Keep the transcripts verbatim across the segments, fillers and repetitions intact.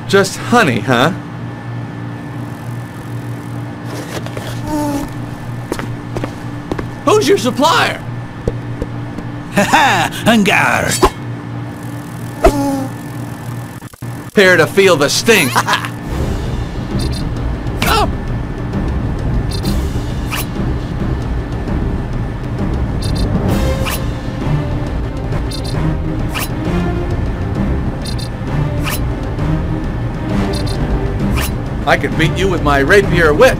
Just honey, huh? Who's your supplier? Ha-ha! Hangar! Prepare to feel the stink. Oh. I could beat you with my rapier wit.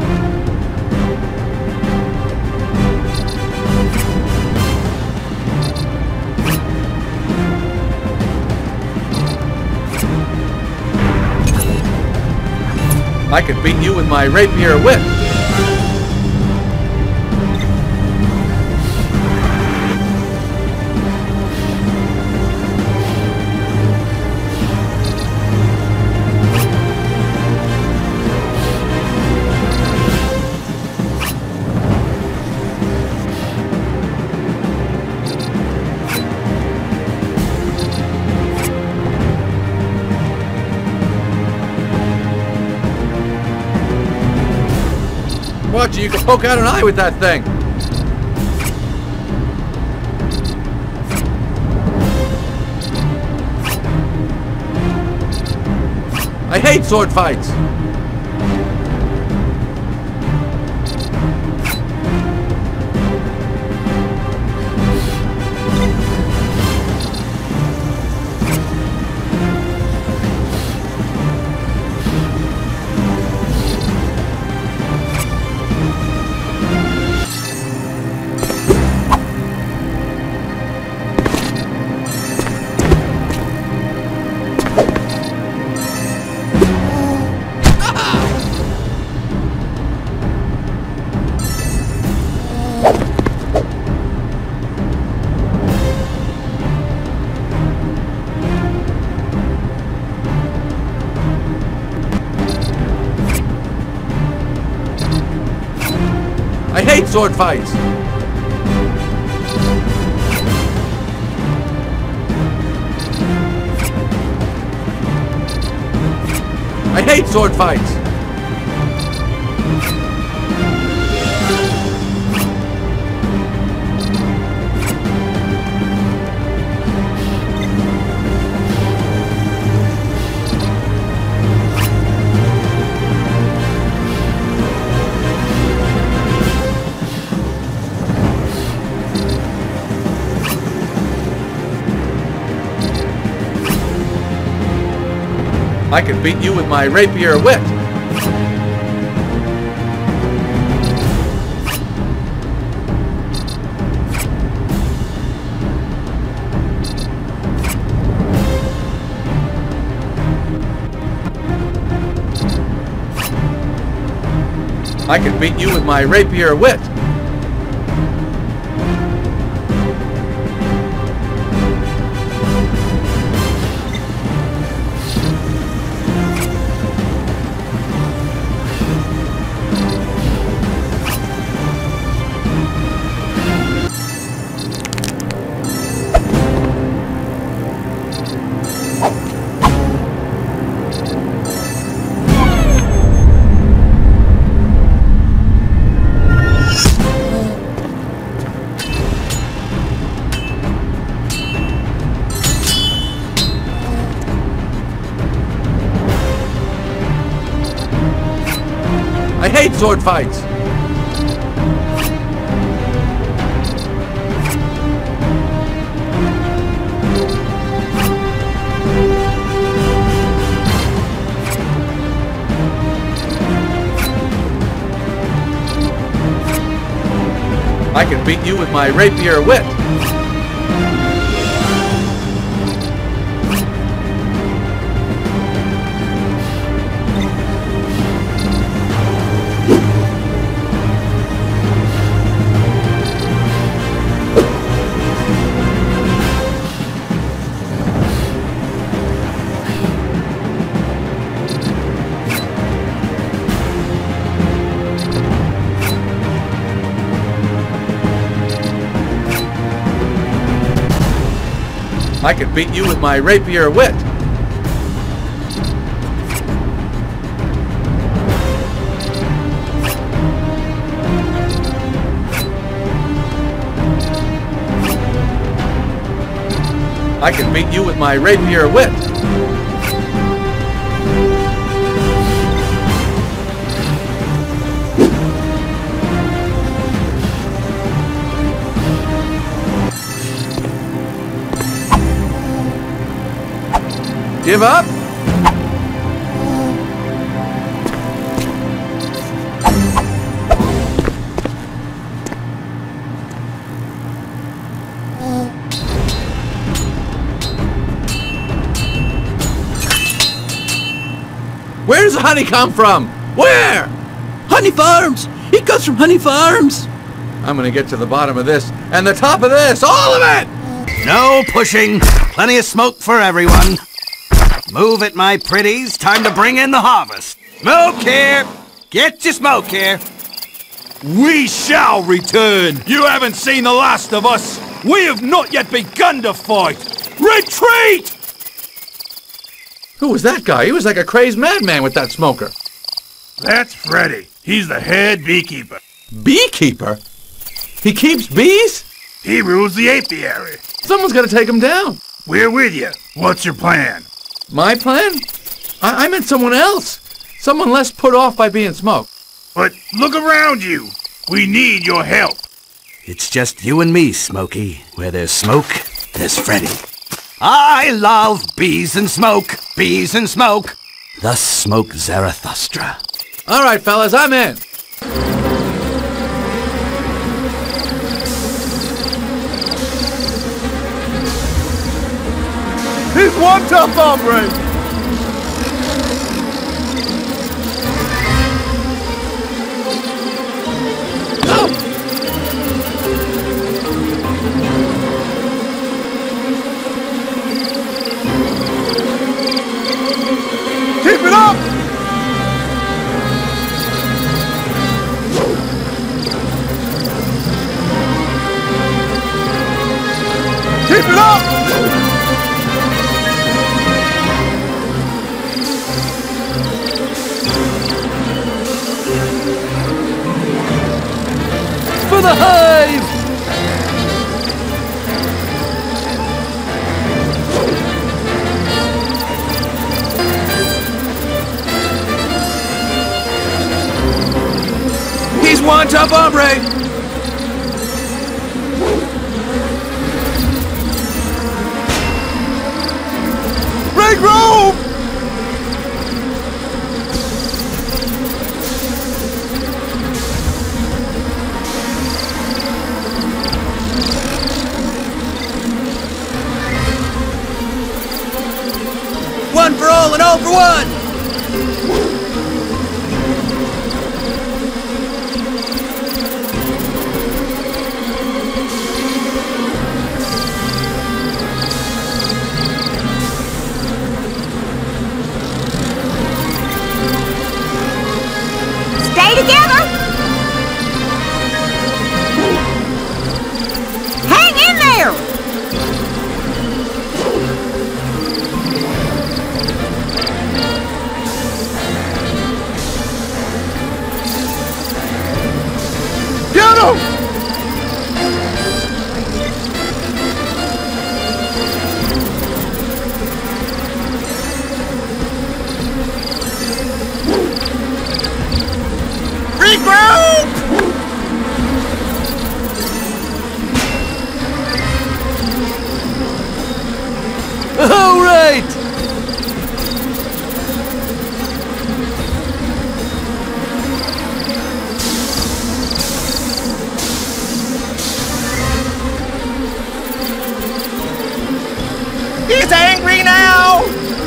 I could beat you with my rapier wit. Watch, you can poke out an eye with that thing. I hate sword fights. I hate sword fights. I hate sword fights. I can beat you with my rapier wit. I can beat you with my rapier wit. I hate sword fights. I can beat you with my rapier wit. I can beat you with my rapier wit. I can beat you with my rapier wit. Give up? Where does the honey come from? Where? Honey Farms! It comes from Honey Farms! I'm gonna get to the bottom of this, and the top of this, all of it! No pushing. Plenty of smoke for everyone. Move it, my pretties. Time to bring in the harvest. Smoke here. Get your smoke here. We shall return. You haven't seen the last of us. We have not yet begun to fight. Retreat! Who was that guy? He was like a crazed madman with that smoker. That's Freddy. He's the head beekeeper. Beekeeper? He keeps bees? He rules the apiary. Someone's gotta take him down. We're with you. What's your plan? My plan? I, I meant someone else. Someone less put off by being smoked. But look around you. We need your help. It's just you and me, Smokey. Where there's smoke, there's Freddy. I love bees and smoke, bees and smoke. Thus smoke Zarathustra. All right, fellas, I'm in. He's one tough hombre. Keep it up! Keep it up! For the hive! He's one tough hombre. Regroup! One for all and all for one! Stay together! Hang in there! Get him! Regroup! All right! He's angry now!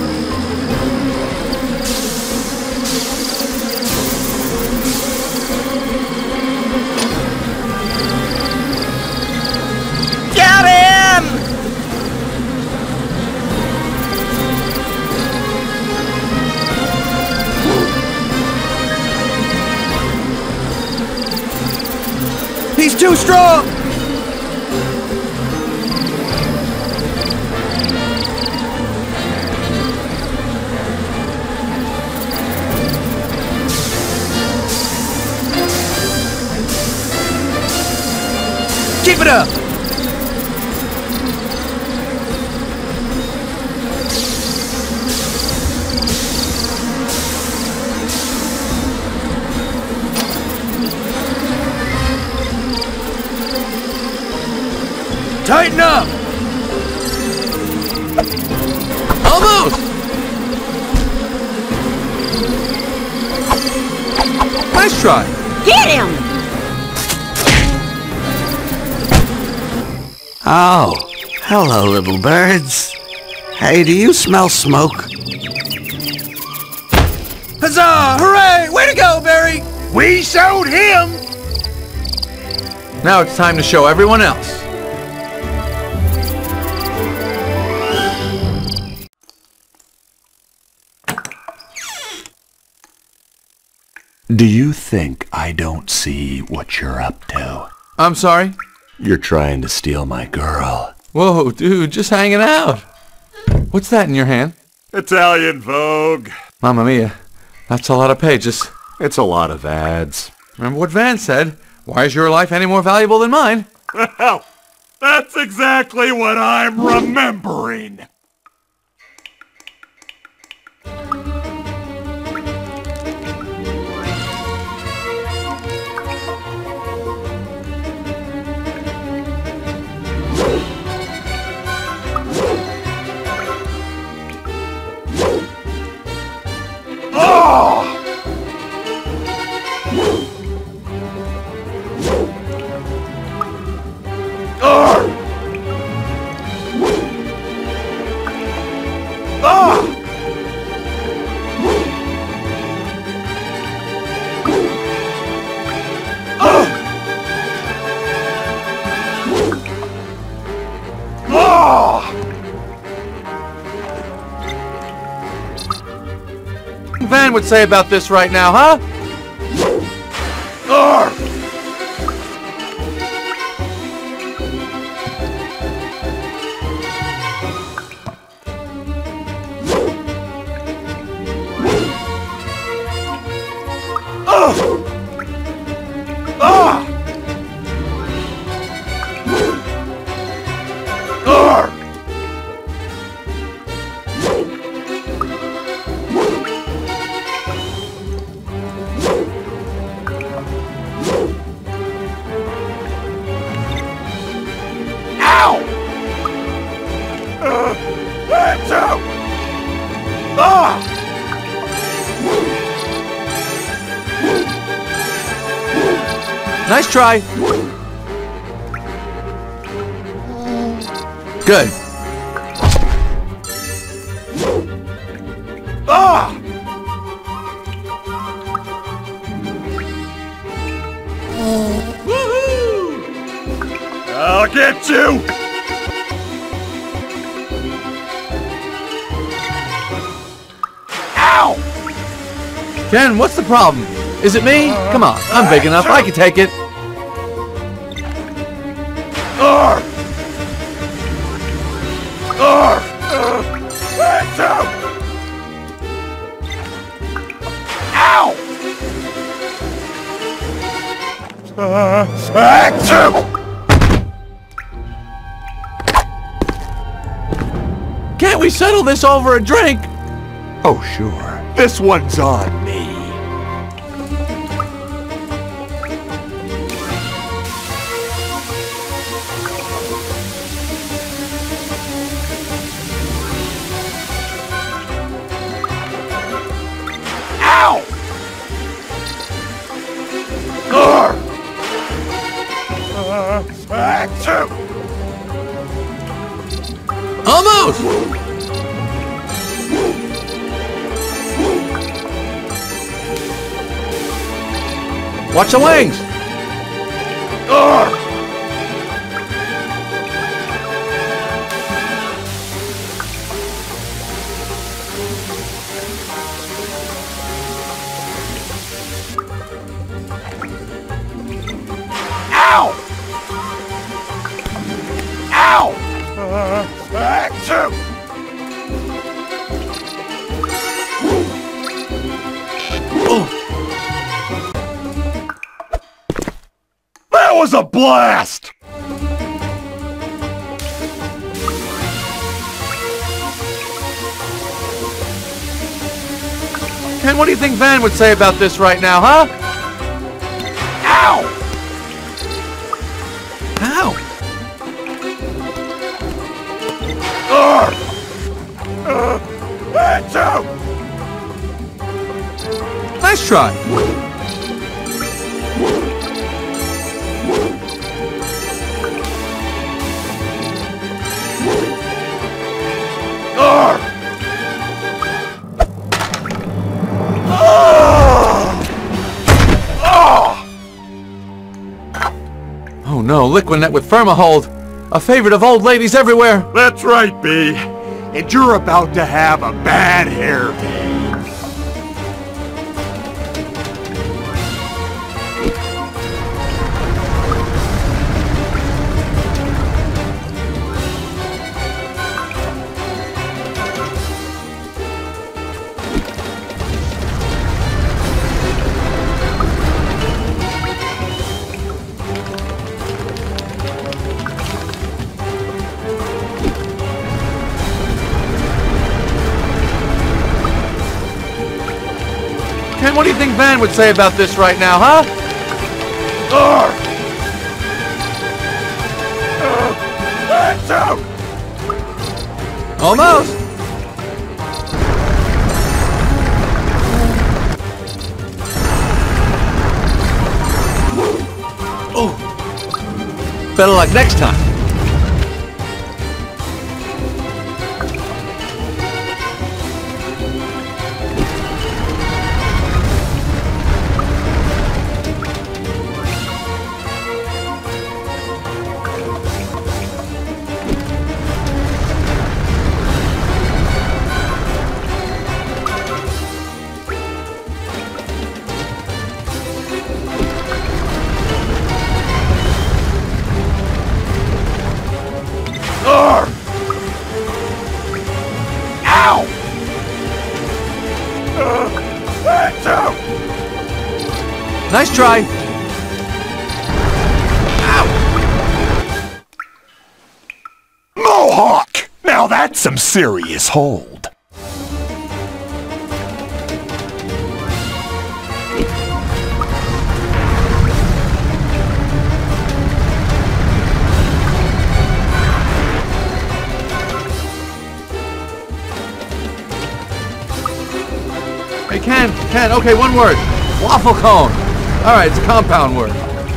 Get him! He's too strong! Keep it up! Almost! Nice try. Get him! Oh, hello, little birds. Hey, do you smell smoke? Huzzah! Hooray! Way to go, Barry! We showed him! Now it's time to show everyone else. Do you think I don't see what you're up to? I'm sorry? You're trying to steal my girl. Whoa, dude, just hanging out. What's that in your hand? Italian Vogue. Mamma mia, that's a lot of pages. It's a lot of ads. Remember what Van said? Why is your life any more valuable than mine? Well, that's exactly what I'm remembering. Van would say about this right now, huh? Nice try. Good. Ah! Woohoo! I'll get you! Ow! Ken, what's the problem? Is it me? Come on, I'm big enough. I can take it. Arr! Arr! Uh, that's out! Ow! Uh, achoo! Can't we settle this over a drink? Oh, sure. This one's on me. Almost! Watch the wings! Arr! Ow! Ow! Uh, achoo! That was a blast! Ken, what do you think Van would say about this right now, huh? Ow! Ow! Arr! That's out! Nice try. Oh no, Liquinet with Firmahold. A favorite of old ladies everywhere. That's right, B. And you're about to have a bad hair day. Ken, what do you think Van would say about this right now, huh? Arr! Uh, that's out! Almost. Oh. Better luck next time. Ow! Uh, that's out! Nice try. Ow! Mohawk! Now that's some serious hold. Hey, Ken, Ken, okay, one word. Waffle cone. All right, it's a compound word.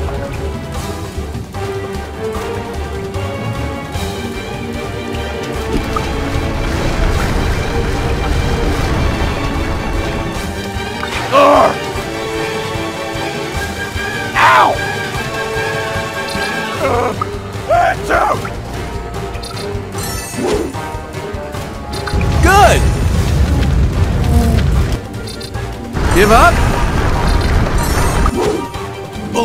Arr! Ow! Uh, that's out! Good. Give up? Oh.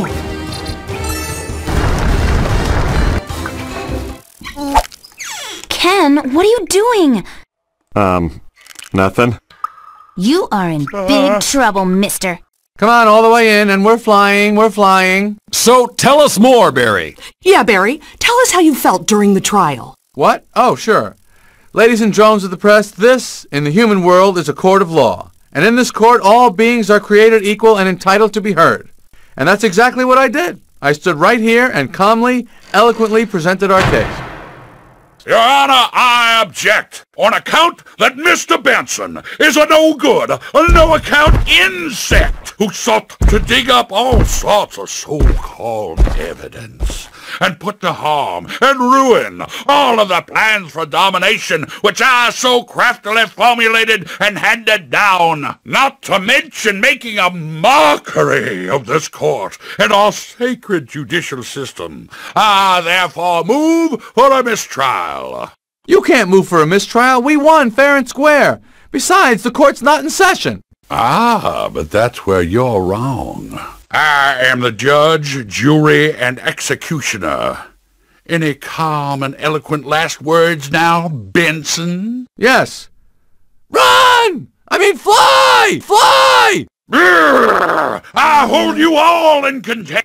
Ken, what are you doing? Um, nothing. You are in big trouble, mister. Come on, all the way in, and we're flying, we're flying. So tell us more, Barry. Yeah, Barry, tell us how you felt during the trial. What? Oh, sure. Ladies and drones of the press, this, in the human world, is a court of law. And in this court, all beings are created equal and entitled to be heard. And that's exactly what I did. I stood right here and calmly, eloquently presented our case. Your Honor, I object on account that Mister Benson is a no-good, a no-account insect who sought to dig up all sorts of so-called evidence and put to harm and ruin all of the plans for domination which I so craftily formulated and handed down, not to mention making a mockery of this court and our sacred judicial system. I therefore move for a mistrial. You can't move for a mistrial. We won fair and square. Besides, the court's not in session. Ah, but that's where you're wrong. I am the judge, jury, and executioner. Any calm and eloquent last words now, Benson? Yes. Run! I mean, fly! Fly! Brrr! I hold you all in contempt.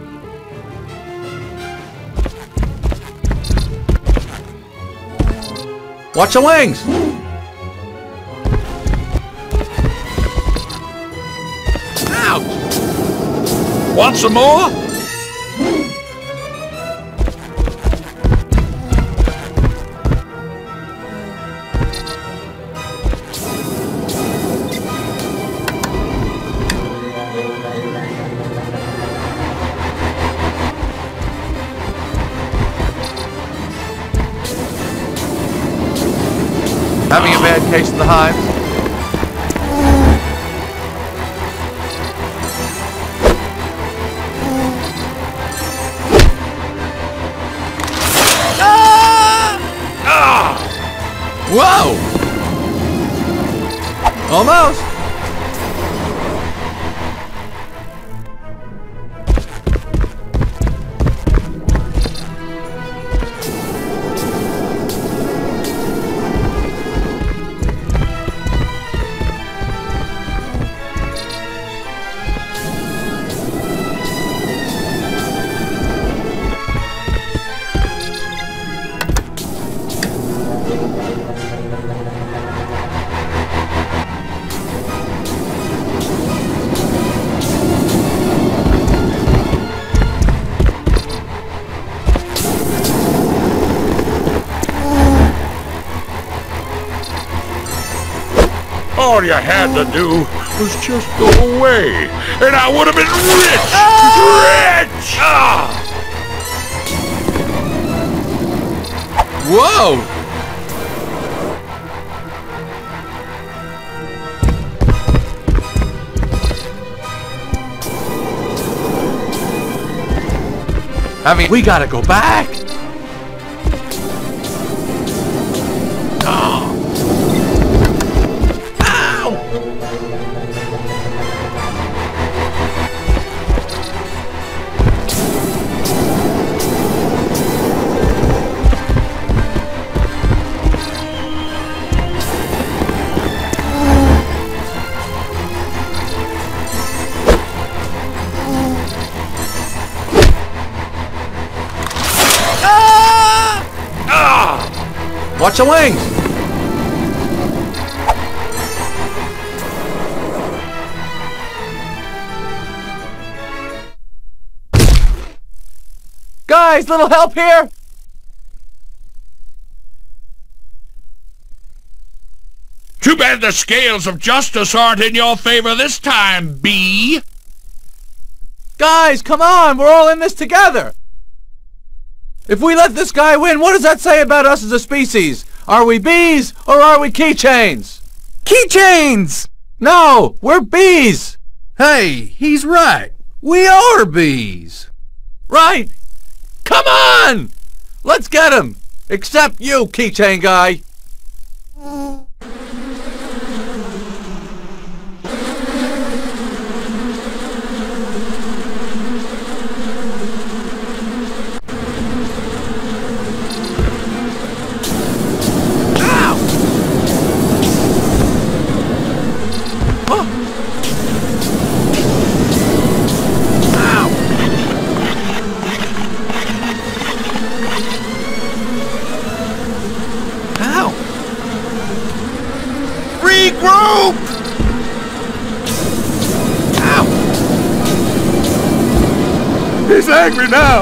Watch the wings! Ouch! Want some more? Having a bad case of the hives? Whoa! Almost! All you had to do was just go away, and I would have been rich! Rich! Ah! Whoa! I mean, we gotta go back! Oh! Watch the wings! Guys, little help here! Too bad the scales of justice aren't in your favor this time, bee! Guys, come on! We're all in this together! If we let this guy win, what does that say about us as a species? Are we bees or are we keychains? Keychains! No, we're bees! Hey, he's right. We are bees. Right! Come on! Let's get him! Except you, keychain guy! Regroup! Ow! He's angry now!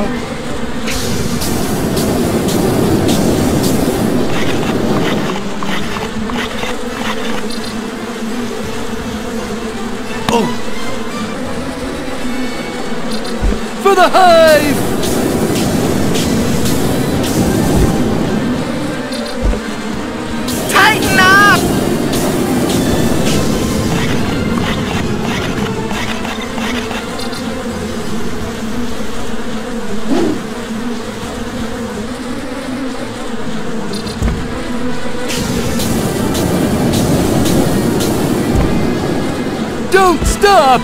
Oh! For the hive! Tighten up! Don't stop!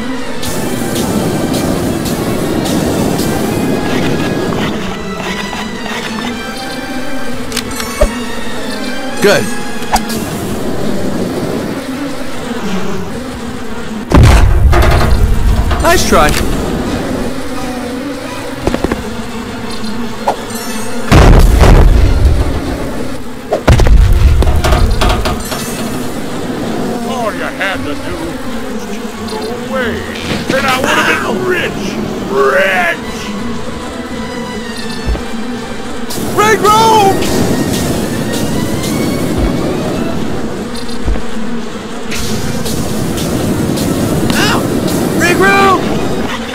Good. Nice try. All you had to do was just go away, and I would have been rich! Rich! Regroup! Regroup!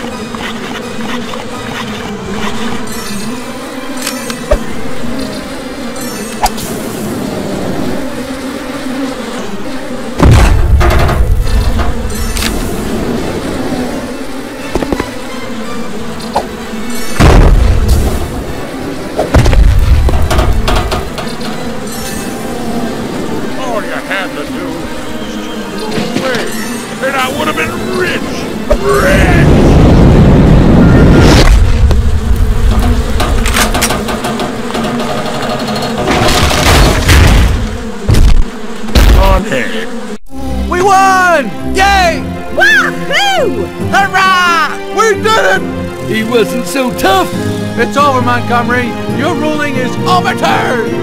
won! Yay! Wahoo! Hurrah! We did it! He wasn't so tough. It's over, Montgomery. Your ruling is overturned.